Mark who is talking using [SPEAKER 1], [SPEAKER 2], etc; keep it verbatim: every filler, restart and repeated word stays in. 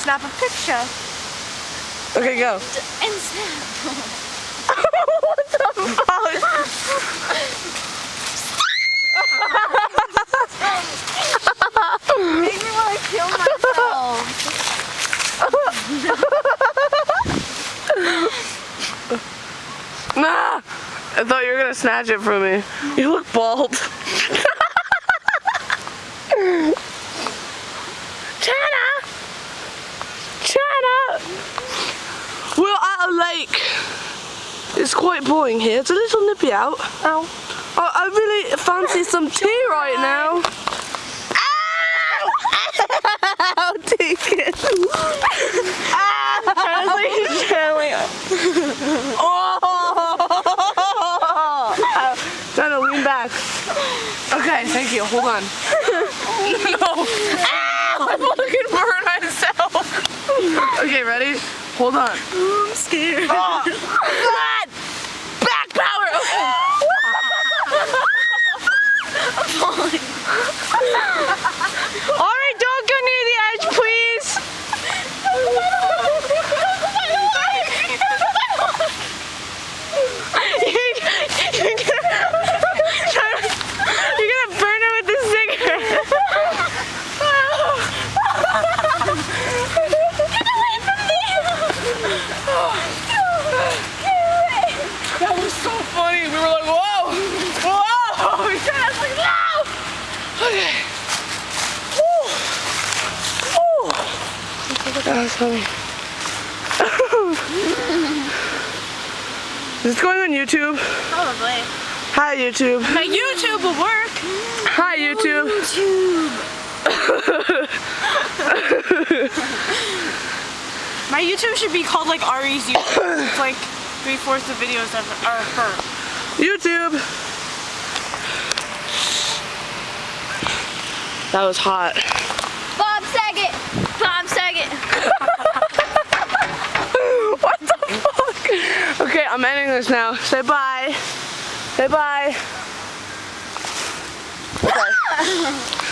[SPEAKER 1] snap a picture.
[SPEAKER 2] Okay, go.
[SPEAKER 1] And snap.
[SPEAKER 2] What the fuck?
[SPEAKER 1] Made me want to kill myself.
[SPEAKER 2] Nah! I thought you were gonna snatch it from me. You look bald. Chana! Chana! We're at a lake. It's quite boring here. It's a little nippy out.
[SPEAKER 1] Ow.
[SPEAKER 2] I, I really fancy some tea right now. Ow! Take it.
[SPEAKER 1] Translation channeling.
[SPEAKER 2] Oh! Trying to lean back. Okay, thank you. Hold on. No. Ow! I'm fucking burn myself. Okay, ready? Hold on.
[SPEAKER 1] I'm scared.
[SPEAKER 2] Oh. God. Back power. Okay.
[SPEAKER 1] I'm falling. Alright, don't go near the edge, please. You're gonna burn it with the cigarette. Get away from me!
[SPEAKER 2] That was so funny. We were like, whoa, whoa. We tried. I was like, no. Okay. Woo. Woo. That was funny. Is this going on YouTube?
[SPEAKER 1] Probably.
[SPEAKER 2] Hi, YouTube.
[SPEAKER 1] My YouTube will work.
[SPEAKER 2] Hi, YouTube.
[SPEAKER 1] YouTube. My YouTube should be called like Ari's YouTube. It's like three-fourths of videos of are her.
[SPEAKER 2] YouTube. That was hot.
[SPEAKER 1] Bob Saget. Bob Saget.
[SPEAKER 2] What the fuck? Okay, I'm ending this now. Say bye. Say bye. Okay.